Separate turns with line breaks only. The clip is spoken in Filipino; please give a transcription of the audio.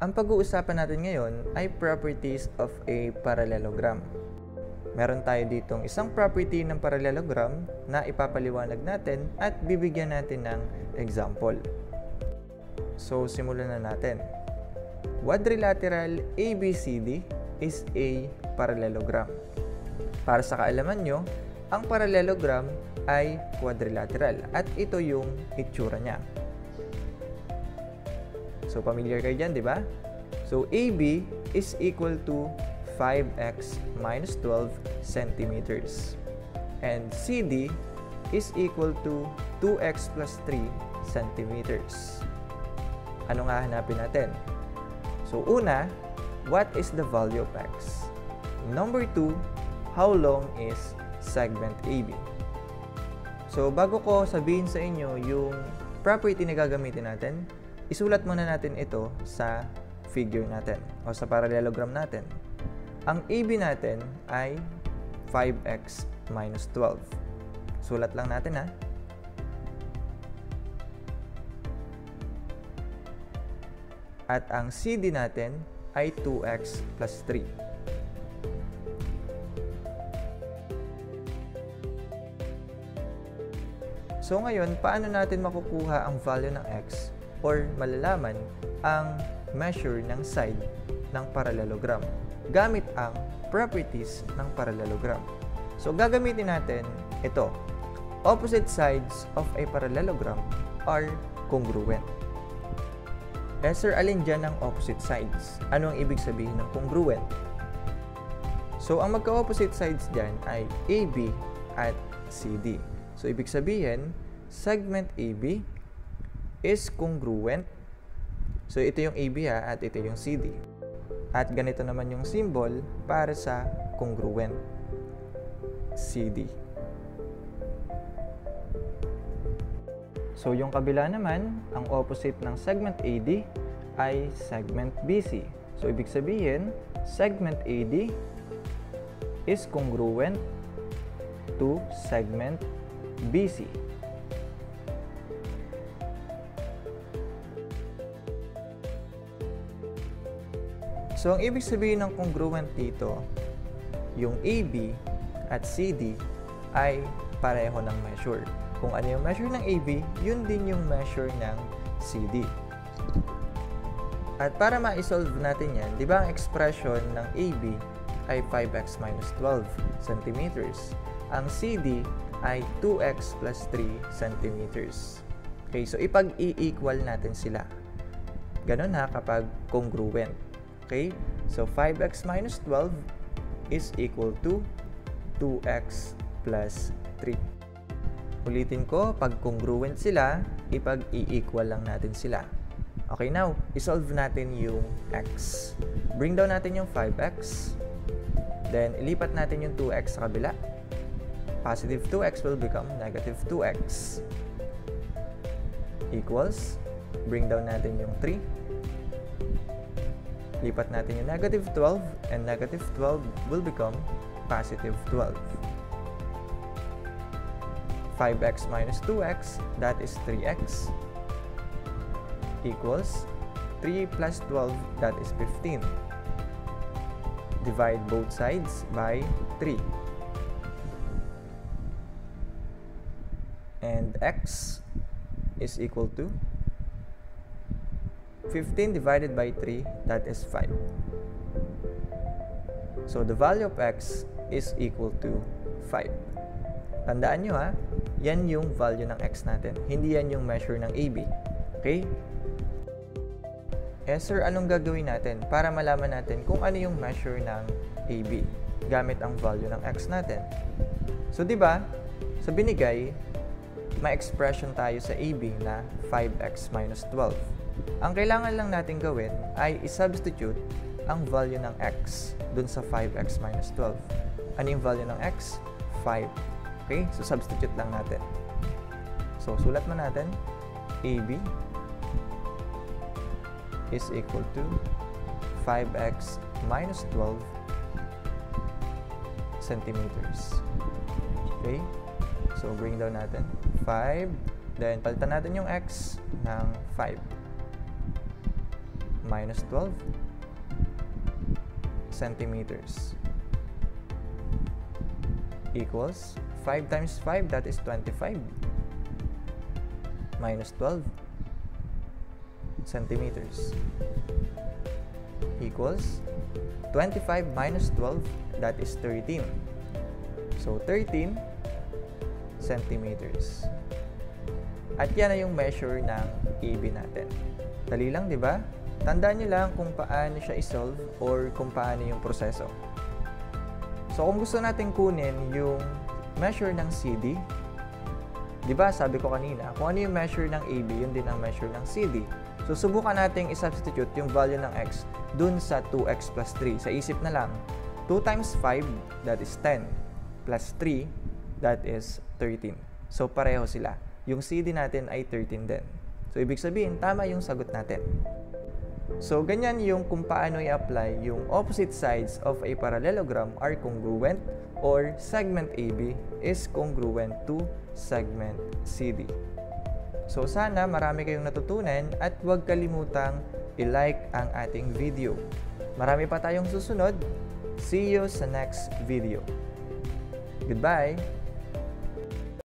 Ang pag-uusapan natin ngayon ay properties of a parallelogram. Meron tayo ditong isang property ng parallelogram na ipapaliwanag natin at bibigyan natin ng example. So, simulan na natin. Quadrilateral ABCD is a parallelogram. Para sa kaalaman nyo, ang parallelogram ay quadrilateral at ito yung itsura niya. So, familiar kayo dyan, di ba? So, AB is equal to 5x minus 12 centimeters. And CD is equal to 2x plus 3 centimeters. Ano nga hanapin natin? So, una, what is the value of x? Number 2, how long is segment AB? So, bago ko sabihin sa inyo yung property na gagamitin natin, isulat muna natin ito sa figure natin o sa parallelogram natin. Ang AB natin ay 5x minus 12. Sulat lang natin ha. At ang CD natin ay 2x plus 3. So ngayon, paano natin makukuha ang value ng x or malalaman ang measure ng side ng parallelogram gamit ang properties ng parallelogram? So gagamitin natin ito. Opposite sides of a parallelogram are congruent. Sir, alin dyan ang opposite sides? Ano ang ibig sabihin ng congruent? So ang magka-opposite sides dyan ay AB at CD. So, ibig sabihin, segment AB is congruent. So, ito yung AB at ito yung CD. At ganito naman yung symbol para sa congruent CD. So, yung kabila naman, ang opposite ng segment AD ay segment BC. So, ibig sabihin, segment AD is congruent to segment BC. So, ang ibig sabihin ng congruent dito, yung AB at CD ay pareho ng measure. Kung ano yung measure ng AB, yun din yung measure ng CD. At para ma-solve natin yan, di ba ang expression ng AB ay 5x minus 12 centimeters. Ang CD ay 2x plus 3 centimeters. Okay, so ipag-i-equal natin sila. Ganon ha kapag congruent. Okay, so 5x minus 12 is equal to 2x plus 3. Ulitin ko, pag congruent sila, ipag-i-equal lang natin sila. Okay, now, isolve natin yung x. Bring down natin yung 5x. Then, ilipat natin yung 2x sa kabila. Positive 2x will become negative 2x equals, bring down natin yung 3. Lipat natin yung negative 12 and negative 12 will become positive 12. 5x minus 2x, that is 3x, equals 3 plus 12, that is 15. Divide both sides by 3. And x is equal to 15 divided by 3, that is 5. So, the value of x is equal to 5. Tandaan nyo ha, yan yung value ng x natin. Hindi yan yung measure ng AB. Okay? Sir, anong gagawin natin para malaman natin kung ano yung measure ng AB gamit ang value ng x natin? So, di ba, sa binigay, may expression tayo sa AB na 5x minus 12. Ang kailangan lang natin gawin ay i-substitute ang value ng x dun sa 5x minus 12. Ano yung value ng x? 5. Okay? So, substitute lang natin. So, sulat mo natin. AB is equal to 5x minus 12 centimeters. Okay? So, bring down natin 5. Then, palitan natin yung x ng 5. minus 12 centimeters equals 5 times 5, that is 25, minus 12 centimeters equals 25 minus 12, that is 13. So, 13 centimeters. At yan na yung measure ng AB natin. Dali lang, di ba? Tandaan nyo lang kung paano siya isolve or kung paano yung proseso. So, kung gusto natin kunin yung measure ng CD, di ba sabi ko kanina, kung ano yung measure ng AB, yun din ang measure ng CD. So, subukan natin i-substitute yung value ng x dun sa 2x plus 3. Sa isip na lang, 2 times 5, that is 10, plus 3, that is 13. So, pareho sila. Yung CD natin ay 13 din. So, ibig sabihin, tama yung sagot natin. So, ganyan yung kung paano i-apply yung opposite sides of a parallelogram are congruent or segment AB is congruent to segment CD. So, sana marami kayong natutunan at huwag kalimutang i-like ang ating video. Marami pa tayong susunod. See you sa next video. Goodbye!